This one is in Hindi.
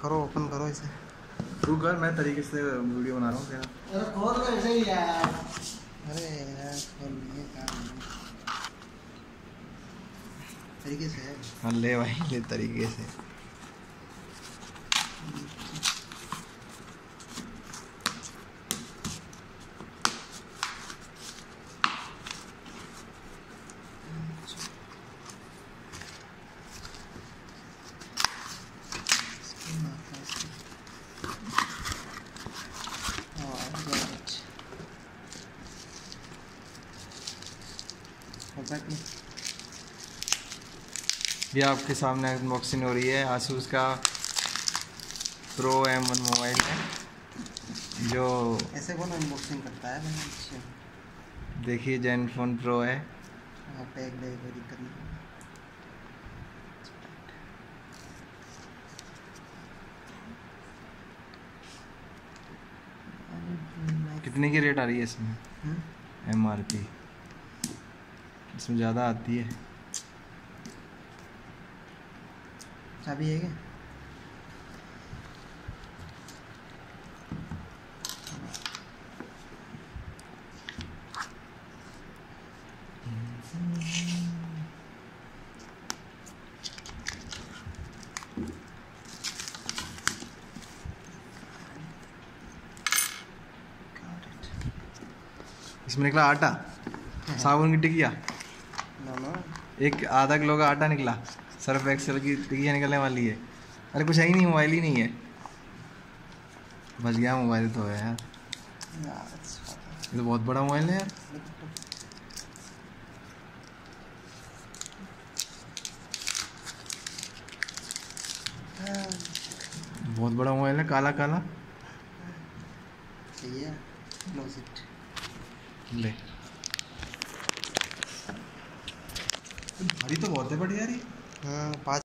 करो, ओपन करो इसे। तू कर, मैं तरीके से वीडियो बना रहा हूँ तेरा। अरे खोल लो इसे यार। अरे यार खोल लिए काम तरीके से है। हाँ ले भाई, ले तरीके से। ये आपके सामने अनबॉक्सिंग हो रही है। आसूस का प्रो M1 मोबाइल है, जो ऐसे कौन अनबॉक्सिंग करता है भाई? अच्छा देखिए जेनफोन प्रो है। हाँ, पैक दे, कोई दिक्कत नहीं। कितने की रेट आ रही है इसमें? MRP इसमें ज़्यादा आती है। चाबी है क्या? इसमें निकला आटा, साबुन की टिकिया, ना एक आधा किलो का आटा निकला, सर्फ एक्सेल की टिकिया निकलने वाली है। अरे कुछ है ही नहीं, मोबाइल ही नहीं है। बच गया मोबाइल तो है यार। ये तो बहुत बड़ा मोबाइल है यार। बहुत बड़ा मोबाइल है, काला काला। सही है, क्लोज इट। ले, भारी तो बहुत है, बढ़िया यार ये। हाँ 5